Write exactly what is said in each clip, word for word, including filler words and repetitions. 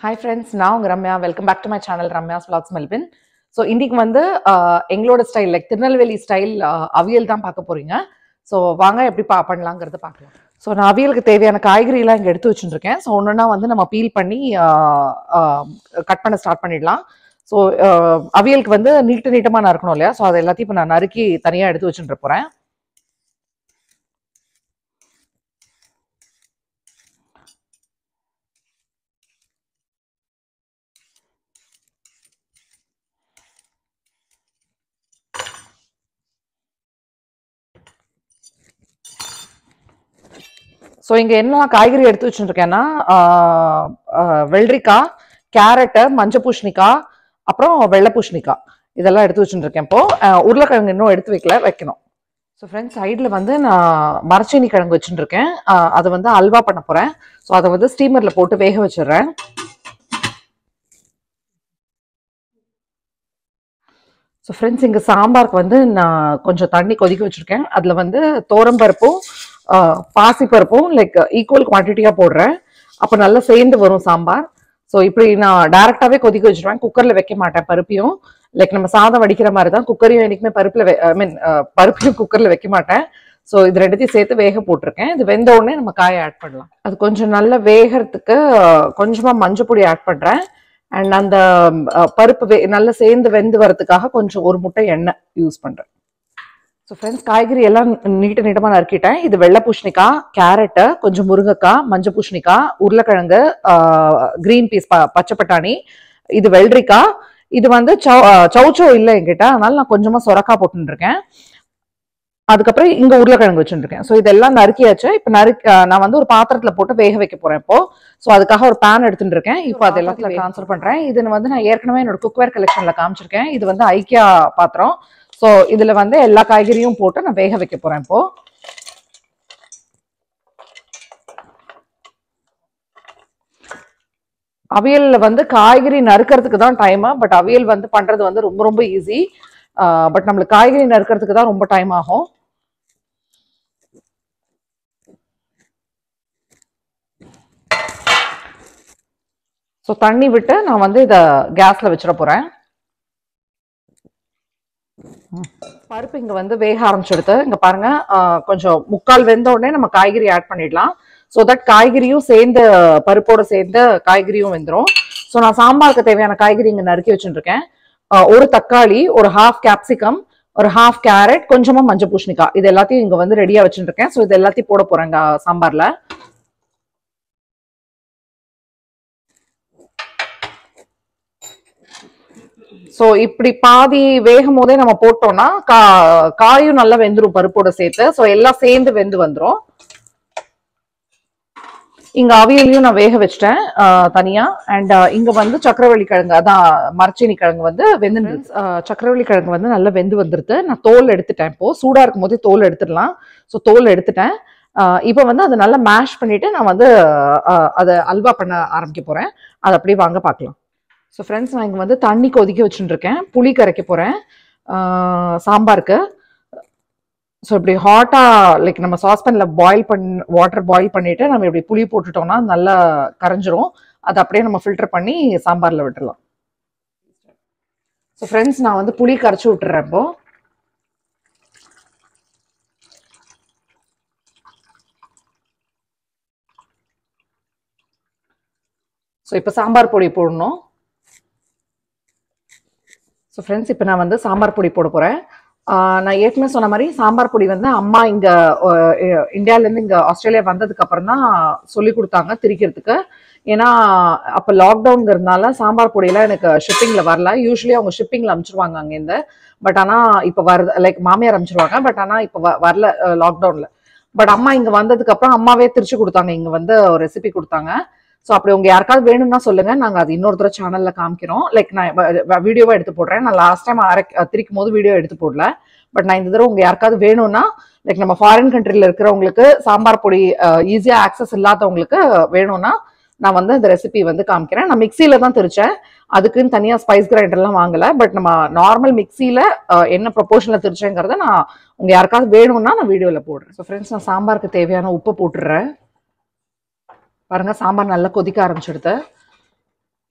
Hi friends, now Ramya. Welcome back to my channel Ramya's Vlogs Melbourne. So இன்னைக்கு வந்து எங்களோட style like Tirunelveli style aviyal தான் பார்க்க போறீங்க. ஸோ வாங்க எப்படி பா பண்ணலாங்கிறத பார்க்கலாம். ஸோ நான் அவியலுக்கு தேவையான காய்கறிலாம் இங்கே எடுத்து வச்சுருக்கேன். ஸோ ஒன்றுனா வந்து நம்ம பீல் பண்ணி கட் பண்ண ஸ்டார்ட் பண்ணிடலாம். ஸோ அவியலுக்கு வந்து நீட்ட நீட்டமாக நறுக்கணும் இல்லையா? ஸோ அதை எல்லாத்தையும் இப்போ நான் நறுக்கி தனியாக எடுத்து வச்சுட்டு போகிறேன். ஸோ இங்கே என்ன காய்கறி எடுத்து வச்சுருக்கேன்னா வெள்ளரிக்காய், கேரட்டு, மஞ்சள் பூசணிக்காய், அப்புறம் வெள்ளை பூசணிக்காய் இதெல்லாம் எடுத்து வச்சுருக்கேன். இப்போ உருளைக்கிழங்கு இன்னும் எடுத்து வைக்கல, வைக்கணும். ஸோ ஃப்ரெண்ட்ஸ், சைடில் வந்து நான் மரச்சீனி கிழங்கு வச்சுருக்கேன். அதை வந்து அல்வா பண்ண போகிறேன். ஸோ அதை வந்து ஸ்டீமரில் போட்டு வேக வச்சிடுறேன். ஸோ ஃப்ரெண்ட்ஸ், இங்கே சாம்பாருக்கு வந்து நான் கொஞ்சம் தண்ணி கொதிக்க வச்சுருக்கேன். அதில் வந்து தோரம்பருப்பும் பாசிப்பருப்பும் லைக் ஈக்குவல் குவான்டிட்டியாக போடுறேன். அப்போ நல்லா சேர்ந்து வரும் சாம்பார். ஸோ இப்படி நான் டைரெக்டாகவே கொதிக்க வச்சுருவேன். குக்கரில் வைக்க மாட்டேன் பருப்பையும். லைக் நம்ம சாதம் வடிக்கிற மாதிரி தான் குக்கரையும் என்றைக்குமே பருப்பில் ஐ மீன் பருப்பையும் குக்கரில் வைக்க மாட்டேன். ஸோ இது ரெண்டுத்தையும் சேர்த்து வேக போட்டிருக்கேன். இது வெந்த உடனே நம்ம காயை ஆட் பண்ணலாம். அது கொஞ்சம் நல்லா வேகிறதுக்கு கொஞ்சமாக மஞ்சள் பொடி ஆட் பண்ணுறேன். அண்ட் அந்த பருப்பு வே நல்லா சேர்ந்து வெந்து வரதுக்காக கொஞ்சம் ஒரு முட்டை எண்ணெய் யூஸ் பண்ணுறேன். ஸோ ஃப்ரெண்ட்ஸ், காய்கறி எல்லாம் நீட்ட நீட்டமாக நறுக்கிட்டேன். இது வெள்ளை பூசணிக்காய், கேரட்டு, கொஞ்சம் முருங்கைக்காய், மஞ்சள் பூசணிக்காய், உருளைக்கிழங்கு, கிரீன் பீஸ் ப பச்சை பட்டாணி, இது வெள்ளரிக்காய், இது வந்து சௌ சௌச்சோ இல்லை என்கிட்ட, அதனால நான் கொஞ்சமாக சொரக்காய் போட்டுருக்கேன். அதுக்கப்புறம் இங்கே உருளைக்கிழங்கு வச்சுருக்கேன். ஸோ இதெல்லாம் நறுக்கியாச்சு. இப்போ நறுக்க நான் வந்து ஒரு பாத்திரத்தில் போட்டு வேக வைக்க போகிறேன் இப்போ. ஸோ அதுக்காக ஒரு பேன் எடுத்துட்டு இருக்கேன். இப்போ அது எல்லாத்தையும் ட்ரான்ஸ்ஃபர் பண்ணுறேன். இது வந்து நான் ஏற்கனவே என்னோட குக்வேர் கலெக்ஷனில் காமிச்சிருக்கேன். இது வந்து ஐக்கியா பாத்திரம். ஸோ இதில் வந்து எல்லா காய்கறியும் போட்டு நான் வேக வைக்க போகிறேன் இப்போ. அவியலில் வந்து காய்கறி நறுக்கிறதுக்கு தான் டைமு. பட் அவியல் வந்து பண்ணுறது வந்து ரொம்ப ரொம்ப ஈஸி. பட் நம்மளுக்கு காய்கறி நறுக்கிறதுக்கு தான் ரொம்ப டைம் ஆகும். ஸோ தண்ணி விட்டு நான் வந்து இதை கேஸில் வச்சிட போகிறேன். பருப்பு இங்கே வந்து வேக ஆரம்பிச்சுடுது. இங்கே பாருங்க, கொஞ்சம் முக்கால் வெந்த உடனே நம்ம காய்கறி ஆட் பண்ணிடலாம். ஸோ தட் காய்கறியும் சேர்ந்து பருப்போடு சேர்ந்து காய்கறியும் வெந்துடும். ஸோ நான் சாம்பாருக்கு தேவையான காய்கறி இங்கே நறுக்கி வச்சுருக்கேன். ஒரு தக்காளி, ஒரு ஹாஃப் கேப்சிகம், ஒரு ஹாஃப் கேரட், கொஞ்சமாக மஞ்சள் பூசணிக்காய், இது எல்லாத்தையும் இங்கே வந்து ரெடியாக வச்சுருக்கேன். ஸோ இது எல்லாத்தையும் போட போகிறேங்க சாம்பாரில். ஸோ இப்படி பாதி வேகும் போதே நம்ம போட்டோம்னா கா காயும் நல்லா வெந்துடும் பருப்போட சேர்த்து. ஸோ எல்லாம் சேர்ந்து வெந்து வந்துடும். இங்க அவியலையும் நான் வேக வச்சிட்டேன் தனியா. அண்ட் இங்க வந்து சக்கரவள்ளி கிழங்கு, அதான் மரச்சீனி கிழங்கு வந்து வெந்து சக்கரவள்ளி கிழங்கு வந்து நல்லா வெந்து வந்துருது. நான் தோல் எடுத்துட்டேன். இப்போ சூடா இருக்கும் போதே தோல் எடுத்துடலாம். ஸோ தோல் எடுத்துட்டேன். இப்போ வந்து அதை நல்லா மேஷ் பண்ணிட்டு நான் வந்து அதை அல்வா பண்ண ஆரம்பிக்க போறேன். அதை அப்படியே வாங்க பார்க்கலாம். ஸோ ஃப்ரெண்ட்ஸ், நான் இங்கே வந்து தண்ணி கொதிக்க வச்சுட்டுருக்கேன். புளி கரைக்க போகிறேன் சாம்பாருக்கு. ஸோ இப்படி ஹாட்டாக லைக் நம்ம சாஸ்பேனில் பாயில் பண்ணி வாட்டர் பாயில் பண்ணிவிட்டு நம்ம இப்படி புளி போட்டுட்டோம்னா நல்லா கரைஞ்சிரும். அதை அப்படியே நம்ம ஃபில்டர் பண்ணி சாம்பாரில் விட்டுடலாம். ஸோ ஃப்ரெண்ட்ஸ், நான் வந்து புளி கரைச்சி விட்டுறேன் இப்போ. ஸோ இப்போ சாம்பார் பொடி போடணும். ஸோ ஃப்ரெண்ட்ஸ், இப்போ நான் வந்து சாம்பார் பொடி போட போகிறேன். நான் ஏற்கனவே சொன்ன மாதிரி சாம்பார் பொடி வந்து அம்மா இங்கே இந்தியாவிலேருந்து இங்கே ஆஸ்திரேலியா வந்ததுக்கு அப்புறம் தான் சொல்லி கொடுத்தாங்க திரிக்கிறதுக்கு. ஏன்னா அப்போ லாக்டவுனுங்கிறதுனால சாம்பார் பொடியெல்லாம் எனக்கு ஷிப்பிங்கில் வரல. யூஸ்வலி அவங்க ஷிப்பிங்கில் அனுப்பிச்சிருவாங்க அங்கேருந்து. பட் ஆனால் இப்போ வருது, லைக் மாமியார் அனுப்பிச்சிருவாங்க. பட் ஆனால் இப்போ வ வரல லாக்டவுனில். பட் அம்மா இங்கே வந்ததுக்கு அப்புறம் அம்மாவே திரிச்சு கொடுத்தாங்க. இங்கே வந்து ஒரு ரெசிபி கொடுத்தாங்க. ஸோ அப்படி உங்க யாருக்காவது வேணும்னா சொல்லுங்க, நாங்கள் அது இன்னொரு தடவை சேனல்ல காமிக்கிறோம். லைக் நான் வீடியோவா எடுத்து போடுறேன். நான் லாஸ்ட் டைம் அரை திரிக்கும் போது வீடியோ எடுத்து போடல. பட் நான் இந்த தடவை உங்க யாருக்காவது வேணும்னா, லைக் நம்ம ஃபாரின் கண்ட்ரில இருக்கிறவங்களுக்கு சாம்பார் பொடி ஈஸியா ஆக்சஸ் இல்லாதவங்களுக்கு வேணும்னா நான் வந்து இந்த ரெசிபி வந்து காமிக்கிறேன். நான் மிக்சியில தான் திரிச்சேன். அதுக்குன்னு தனியா ஸ்பைஸ் கிரைண்டர்லாம் வாங்கல. பட் நம்ம நார்மல் மிக்சியில என்ன ப்ரொபோர்ஷன்ல திரிச்சேங்கிறத நான் உங்க யாருக்காவது வேணும்னா நான் வீடியோல போடுறேன். ஸோ ஃப்ரெண்ட்ஸ், நான் சாம்பாருக்கு தேவையான உப்பு போட்டுடுறேன். பாருங்க, சாம்பார் நல்லா கொதிக்க ஆரம்பிச்சிடுது.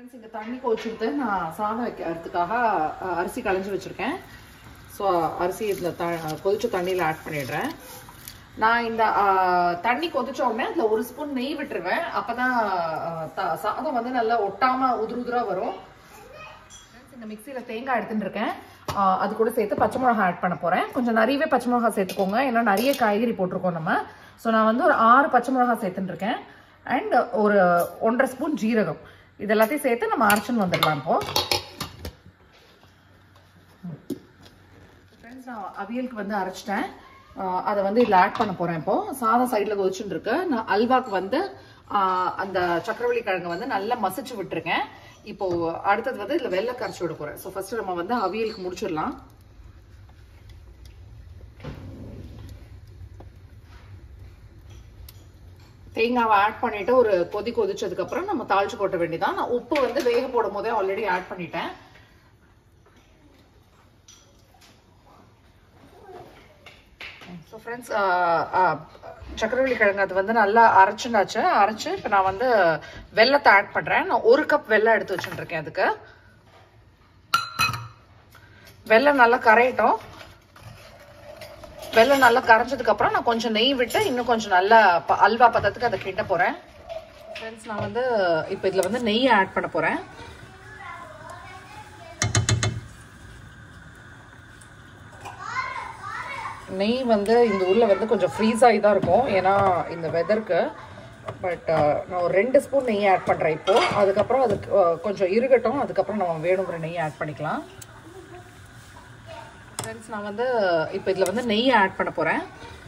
ஃப்ரெண்ட்ஸ் இங்கே தண்ணி கொதிச்சுட்டு நான் சாதம் வைக்கிறதுக்காக அரிசி களைஞ்சி வச்சுருக்கேன். ஸோ அரிசி இதில் த கொதிச்ச தண்ணியில் ஆட் பண்ணிடுறேன். நான் இந்த தண்ணி கொதிச்ச உடனே அதில் ஒரு ஸ்பூன் நெய் விட்டுருவேன். அப்போ தான் சாதம் வந்து நல்லா ஒட்டாமல் உதிர உதிராக வரும். இந்த மிக்சியில் தேங்காய் எடுத்துட்டு இருக்கேன். அது கூட சேர்த்து பச்சை மிளகாய் ஆட் பண்ண போகிறேன். கொஞ்சம் நிறையவே பச்சை மிளகாய் சேர்த்துக்கோங்க, ஏன்னா நிறைய காய்கறி போட்டிருக்கோம் நம்ம. ஸோ நான் வந்து ஒரு ஆறு பச்சை மிளகாய் சேர்த்துட்டுருக்கேன். அண்ட் ஒரு ஒன்றரை ஸ்பூன் ஜீரகம், இது எல்லாத்தையும் சேர்த்து நம்ம அரைச்சுன்னு வந்துடலாம். இப்போ ஃப்ரெண்ட்ஸ் நான் அவியலுக்கு வந்து அரைச்சிட்டேன். அதை வந்து இதில் ஆட் பண்ண போகிறேன். இப்போ சாதம் சைடில் கொதிச்சுட்டு இருக்கு. நான் அல்வாக்கு வந்து அந்த சக்கரவள்ளி கிழங்கு வந்து நல்லா மசிச்சு விட்டுருக்கேன். இப்போ அடுத்தது வந்து இதில் வெள்ளை கரைச்சி விட போகிறேன். ஸோ ஃபர்ஸ்ட் நம்ம வந்து அவியலுக்கு முடிச்சிடலாம். தேங்காவை ஆட் பண்ணிட்டு ஒரு கொதி கொதிச்சதுக்கு அப்புறம் நம்ம தாளிச்சு கொட்ட வேண்டியதான். நான் உப்பு வந்து வேக போடும் போதே ஆல்ரெடி ஆட் பண்ணிட்டேன். ஸோ ஃப்ரெண்ட்ஸ் சக்கரவள்ளி கிழங்கு அது வந்து நல்லா அரைச்சுனாச்சு. அரைச்சு இப்போ நான் வந்து வெல்லத்தை ஆட் பண்ணுறேன். நான் ஒரு கப் வெல்லம் எடுத்து வச்சுருக்கேன். அதுக்கு வெல்லம் நல்லா கரையட்டும். வெல்லம் நல்லா கரைஞ்சதுக்கு அப்புறம் நான் கொஞ்சம் நெய் விட்டு இன்னும் கொஞ்சம் நல்லா அல்வா பதத்துக்கு அதை கிட்ட போறேன். ஃப்ரெண்ட்ஸ் நான் வந்து இப்போ இதுல வந்து நெய் ஆட் பண்ண போறேன். நெய் வந்து இந்த ஊர்ல வந்து கொஞ்சம் ஃப்ரீஸ் ஆகி தான் இருக்கும், ஏன்னா இந்த வெதருக்கு. பட் நான் ஒரு ரெண்டு ஸ்பூன் நெய் ஆட் பண்றேன் இப்போ. அதுக்கப்புறம் அது கொஞ்சம் இருகட்டும், அதுக்கப்புறம் நம்ம வேணுங்கிற நெய் ஆட் பண்ணிக்கலாம். ஃப்ரெண்ட்ஸ் நான் வந்து இப்போ இதில் வந்து நெய் ஆட் பண்ண போகிறேன்.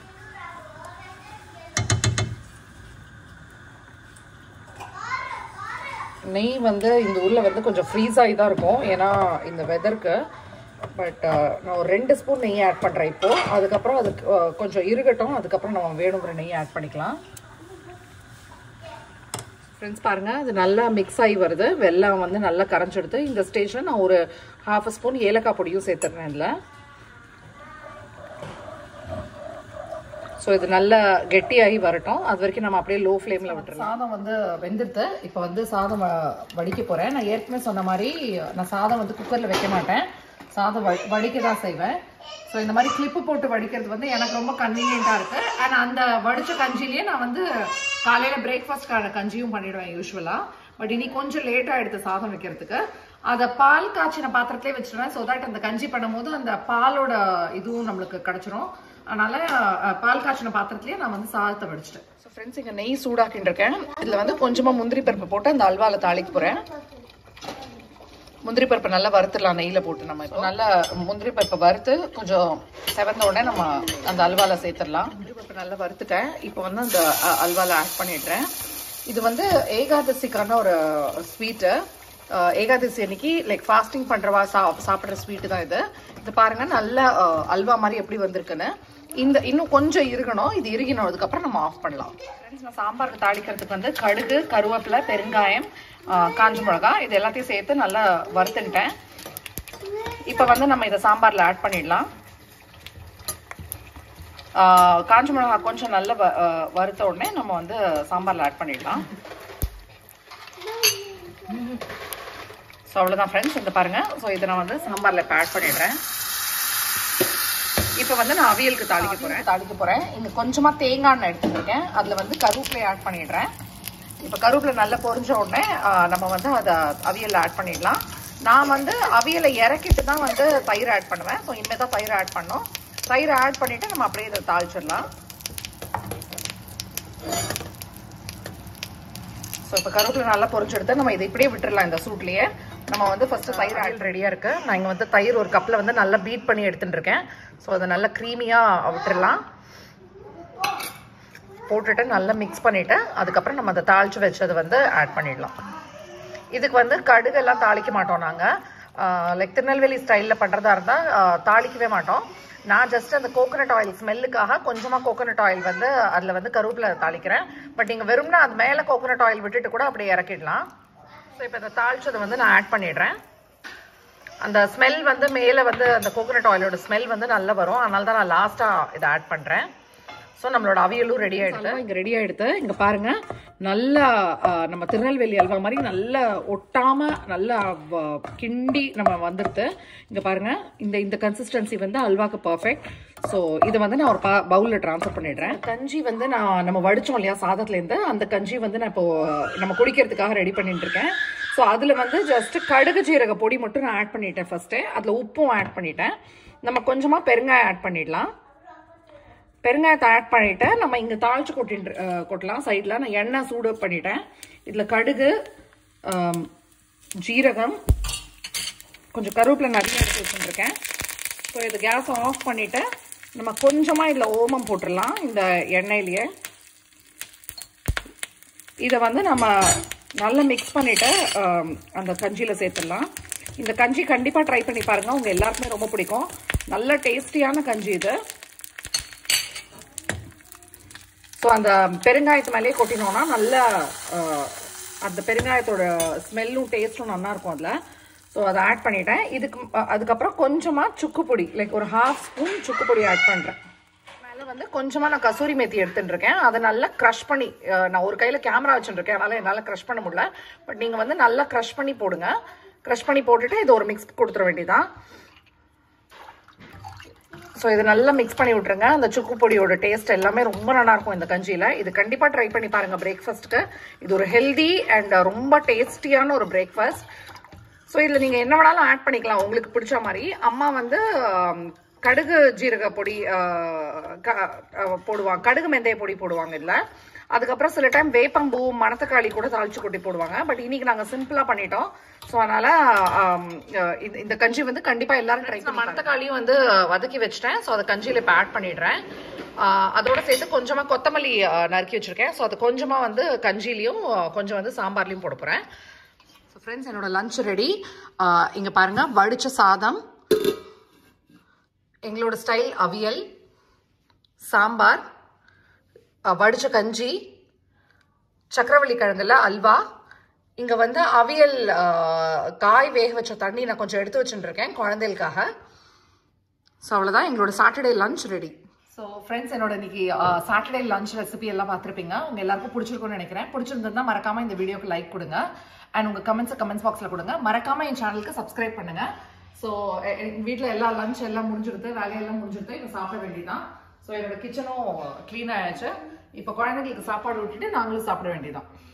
நெய் வந்து இந்த ஊரில் வந்து கொஞ்சம் ஃப்ரீஸ் ஆகி தான் இருக்கும், ஏன்னா இந்த வெதருக்கு. பட் நான் ஒரு ரெண்டு ஸ்பூன் நெய் ஆட் பண்ணுறேன் இப்போ. அதுக்கப்புறம் அது கொஞ்சம் இருகட்டும், அதுக்கப்புறம் நம்ம வேணுங்கிற நெய் ஆட் பண்ணிக்கலாம். ஃப்ரெண்ட்ஸ் பாருங்கள், அது நல்லா மிக்ஸ் ஆகி வருது. வெல்லம் வந்து நல்லா கரைஞ்சிடுது. இந்த ஸ்டேஜில் நான் ஒரு ஹாஃப் ஸ்பூன் ஏலக்காய் பொடியும் சேர்த்துறேன் இதில். ஸோ இது நல்லா கெட்டியாகி வரட்டும். அது வரைக்கும் நம்ம அப்படியே லோ ஃப்ளேமில் விட்டுறோம். சாதம் வந்து வெந்துடுது. இப்போ வந்து சாதம் வடிக்க போகிறேன். நான் ஏற்கனவே சொன்ன மாதிரி நான் சாதம் வந்து குக்கரில் வைக்க மாட்டேன், சாதம் வ வடிக்க தான் செய்வேன். ஸோ இந்த மாதிரி கிளிப்பு போட்டு வடிக்கிறது வந்து எனக்கு ரொம்ப கன்வீனியண்ட்டாக இருக்குது. அண்ட் அந்த வடித்த கஞ்சிலேயே நான் வந்து காலையில் பிரேக்ஃபாஸ்ட்கான கஞ்சியும் பண்ணிவிடுவேன் யூஸ்வலாக. பட் இன்னைக்கு கொஞ்சம் லேட்டாக எடுத்து சாதம் வைக்கிறதுக்கு அதை பால் காய்ச்சின பாத்திரத்திலே வச்சுருவேன். ஸோ தட் அந்த கஞ்சி பண்ணும்போது அந்த பாலோட இதுவும் நம்மளுக்கு கிடச்சிரும். அதனால பால் காய்ச்சின பாத்திரத்திலேயே நான் வந்து சாதத்தை வடிச்சிட்டேன். ஸோ ஃப்ரெண்ட்ஸ் இங்கே நெய் சூடாக்கிட்டு இருக்கேன். இதில் வந்து கொஞ்சமாக முந்திரி பருப்பு போட்டு அந்த அல்வாவில் தாளிக்க போகிறேன். முந்திரி பருப்பு நல்லா வறுத்துடலாம் நெய்யில் போட்டு. நம்ம இப்போ நல்லா முந்திரி பருப்பை வறுத்து கொஞ்சம் செவந்த உடனே நம்ம அந்த அல்வாவில் சேர்த்துடலாம். முந்திரி பருப்பு நல்லா வறுத்துட்டேன். இப்போ வந்து அந்த அல்வாவில் ஆட் பண்ணிடுறேன். இது வந்து ஏகாதசிக்கான ஒரு ஸ்வீட்டு. ஏகாதசி அன்னைக்கு லைக் ஃபாஸ்டிங் பண்ணுறவா சா சாப்பிட்ற ஸ்வீட்டு தான் இது. இது பாருங்கள் நல்ல அல்வா மாதிரி எப்படி வந்திருக்குன்னு. இந்த இன்னும் கொஞ்சம் இருக்கணும். இது இறுகினோம், அதுக்கப்புறம் நம்ம ஆஃப் பண்ணலாம். ஃப்ரெண்ட்ஸ் நான் சாம்பாருக்கு தாளிக்கிறதுக்கு வந்து கடுகு, கருவேப்பிலை, பெருங்காயம், காஞ்ச மிளகா இது எல்லாத்தையும் சேர்த்து நல்லா வறுத்துட்டேன். இப்போ வந்து நம்ம இதை சாம்பாரில் ஆட் பண்ணிடலாம். காஞ்ச மிளகா கொஞ்சம் நல்லா வறுத்த உடனே நம்ம வந்து சாம்பாரில் ஆட் பண்ணிடலாம். ஸோ அவ்வளோதான் ஃப்ரெண்ட்ஸ், இந்த பாருங்கள். ஸோ இதை நான் வந்து சாம்பாரில் இப்போ ஆட் பண்ணிடுறேன். இப்போ வந்து நான் அவியலுக்கு தாளிக்க போகிறேன் தாளிக்க போகிறேன் இங்கே கொஞ்சமாக தேங்காய் எண்ணெய் எடுத்துருக்கேன். அதில் வந்து கருவேப்பிலை ஆட் பண்ணிடுறேன். இப்போ கருவேப்பிலை நல்லா பொரிஞ்ச உடனே நம்ம வந்து அதை அவியலில் ஆட் பண்ணிடலாம். நான் வந்து அவியலை இறக்கிட்டு தான் வந்து தயிர் ஆட் பண்ணுவேன். ஸோ இனிமேல் தான் தயிர் ஆட் பண்ணோம். தயிரை ஆட் பண்ணிவிட்டு நம்ம அப்படியே இதை தாளிச்சிடலாம். ஸோ இப்போ கருவேப்பிலை நல்லா பொரிஞ்செடுத்து நம்ம இதை இப்படியே விட்டுடலாம். இந்த சூட்லேயே நம்ம வந்து ஃபர்ஸ்ட் தயிர் ஆயில் ரெடியாக இருக்குது. நான் இங்கே வந்து தயிர் ஒரு கப்பில் வந்து நல்லா பீட் பண்ணி எடுத்துகிட்டு இருக்கேன். ஸோ அதை நல்லா க்ரீமியாக விட்டுடலாம். போட்டுட்டு நல்லா மிக்ஸ் பண்ணிவிட்டு அதுக்கப்புறம் நம்ம அதை தாளித்து வச்சதை வந்து ஆட் பண்ணிடலாம். இதுக்கு வந்து கடுகெல்லாம் தாளிக்க மாட்டோம் நாங்கள். லைக் திருநெல்வேலி ஸ்டைலில் பண்ணுறதா இருந்தால் தாளிக்கவே மாட்டோம். நான் ஜஸ்ட் அந்த கோகோனட் ஆயில் ஸ்மெல்லுக்காக கொஞ்சமாக கோகோனட் ஆயில் வந்து அதில் வந்து கருவேப்பிலை தாளிக்கிறேன். பட் நீங்கள் வெறும்னா அது மேலே கோகோனட் ஆயில் விட்டுட்டு கூட அப்படியே இறக்கிடலாம். ஸோ இப்போ இந்த தாளிச்சதை வந்து நான் ஆட் பண்ணிடுறேன். அந்த ஸ்மெல் வந்து மேலே வந்து அந்த கோகோனட் ஆயிலோட ஸ்மெல் வந்து நல்லா வரும். அதனால தான் நான் லாஸ்ட்டாக இதை ஆட் பண்ணுறேன். ஸோ நம்மளோட அவியலும் ரெடி ஆகிடுது. இங்கே ரெடி ஆகிடுது. இங்கே பாருங்கள், நல்லா நம்ம திருநெல்வேலி அல்வா மாதிரி நல்லா ஒட்டாமல் நல்லா கிண்டி நம்ம வந்துடுது. இங்கே பாருங்கள், இந்த இந்த கன்சிஸ்டன்சி வந்து அல்வாக்கு பர்ஃபெக்ட். ஸோ இதை வந்து நான் ஒரு பா பவுலில் ட்ரான்ஸ்ஃபர் பண்ணிடுறேன். கஞ்சி வந்து நான் நம்ம வடித்தோம் இல்லையா சாதத்துலேருந்து, அந்த கஞ்சி வந்து நான் இப்போது நம்ம குடிக்கிறதுக்காக ரெடி பண்ணிட்டு இருக்கேன். ஸோ அதில் வந்து ஜஸ்ட்டு கடுகு ஜீரக பொடி மட்டும் நான் ஆட் பண்ணிட்டேன் ஃபஸ்ட்டு. அதில் உப்பும் ஆட் பண்ணிட்டேன். நம்ம கொஞ்சமாக பெருங்காயம் ஆட் பண்ணிடலாம். பெருங்காயத்தை ஆட் பண்ணிவிட்டு நம்ம இங்கே தாளித்து கொட்டிட்டு கொட்டலாம். சைடில் நான் எண்ணெய் சூடு பண்ணிட்டேன். இதில் கடுகு, ஜீரகம், கொஞ்சம் கருவேப்பிலை நிறைய எடுத்து வச்சுருக்கேன். ஸோ இது கேஸை ஆஃப் பண்ணிவிட்டு நம்ம கொஞ்சமாக இதில் ஓமம் போட்டுடலாம். இந்த எண்ணெயிலேயே இதை வந்து நம்ம நல்லா மிக்ஸ் பண்ணிவிட்டு அந்த கஞ்சியில் சேர்த்துடலாம். இந்த கஞ்சி கண்டிப்பாக ட்ரை பண்ணி பாருங்கள், உங்கள் எல்லாருக்குமே ரொம்ப பிடிக்கும். நல்ல டேஸ்டியான கஞ்சி இது. ஸோ அந்த பெருங்காயத்து மேலேயே கொட்டினோன்னா நல்லா அந்த பெருங்காயத்தோட ஸ்மெல்லும் டேஸ்ட்டும் நல்லாயிருக்கும் அதில். ஸோ அதை ஆட் பண்ணிட்டேன். இதுக்கு அதுக்கப்புறம் கொஞ்சமாக சுக்கு பொடி, லைக் ஒரு ஹாஃப் ஸ்பூன் சுக்கு பொடி ஆட் பண்ணுறேன். மேலே வந்து கொஞ்சமாக நான் கசூரி மேத்தி எடுத்துட்டுருக்கேன். அதை நல்லா க்ரஷ் பண்ணி, நான் ஒரு கையில் கேமரா வச்சுட்டுருக்கேன், அதனால் என்னால் க்ரஷ் பண்ண முடியல. பட் நீங்கள் வந்து நல்லா க்ரஷ் பண்ணி போடுங்க. க்ரஷ் பண்ணி போட்டுட்டு இது ஒரு மிக்ஸ் கொடுத்துட வேண்டியதான். ஸோ இது நல்லா மிக்ஸ் பண்ணி விட்ருங்க. அந்த சுக்கு பொடியோட டேஸ்ட் எல்லாமே ரொம்ப நல்லாயிருக்கும் இந்த கஞ்சியில். இது கண்டிப்பாக ட்ரை பண்ணி பாருங்கள் பிரேக்ஃபாஸ்ட்டுக்கு. இது ஒரு ஹெல்தி அண்ட் ரொம்ப டேஸ்டியான ஒரு பிரேக்ஃபாஸ்ட். ஸோ இதில் நீங்கள் என்ன வேணாலும் ஆட் பண்ணிக்கலாம் உங்களுக்கு பிடிச்ச மாதிரி. அம்மா வந்து கடுகு ஜீரக பொடி போடுவாங்க, கடுகு மெந்தைய பொடி போடுவாங்க இதில். அதுக்கப்புறம் சில டைம் வேப்பம்பூ, மணத்தக்காளி கூட தாளிச்சு கொட்டி போடுவாங்க. பட் இன்னைக்கு நாங்கள் சிம்பிளாக பண்ணிட்டோம். ஸோ அதனால் இந்த கஞ்சி வந்து கண்டிப்பாக எல்லாரும் ட்ரை பண்ணி. மணத்தக்காளியும் வந்து வதக்கி வச்சுட்டேன். ஸோ அதை கஞ்சியில் இப்போ ஆட் பண்ணிடுறேன். அதோட சேர்த்து கொஞ்சமாக கொத்தமல்லி நறுக்கி வச்சுருக்கேன். ஸோ அது கொஞ்சமாக வந்து கஞ்சிலையும் கொஞ்சம் வந்து சாம்பார்லையும் போட போகிறேன். ஸோ ஃப்ரெண்ட்ஸ், என்னோட லஞ்ச் ரெடி. இங்கே பாருங்கள், வடித்த சாதம், எங்களோட ஸ்டைல் அவியல், சாம்பார், வடிச்ச கஞ்சி, சக்கரவள்ளி கிழங்குல அல்வா, இங்கே வந்து அவியல் காய் வேக வச்ச தண்ணி நான் கொஞ்சம் எடுத்து வச்சுட்டுருக்கேன் குழந்தைகளுக்காக. ஸோ அவ்வளோதான், எங்களோட Saturday lunch ready. So friends, என்னோட இன்னைக்கு சாட்டர்டே லஞ்ச் ரெசிபி எல்லாம் பார்த்துருப்பீங்க. உங்கள் எல்லாருக்கும் பிடிச்சிருக்கும்னு நினைக்கிறேன். பிடிச்சிருந்ததுன்னா மறக்காமல் இந்த வீடியோக்கு லைக் கொடுங்க. அண்ட் உங்கள் கமெண்ட்ஸை கமெண்ட்ஸ் பாக்ஸில் கொடுங்க. மறக்காமல் என் சேனலுக்கு சப்ஸ்கிரைப் பண்ணுங்கள். ஸோ எங்கள் வீட்டில் எல்லா லஞ்ச் எல்லாம் முடிஞ்சிருது, வேலையெல்லாம் முடிஞ்சிருது. இப்போ சாப்பிட வேண்டியதான். ஸோ என்னோட கிச்சனும் க்ளீன் ஆயாச்சு. இப்போ குழந்தைங்களுக்கு சாப்பாடு விட்டுட்டு நாங்களும் சாப்பிட வேண்டியதான்.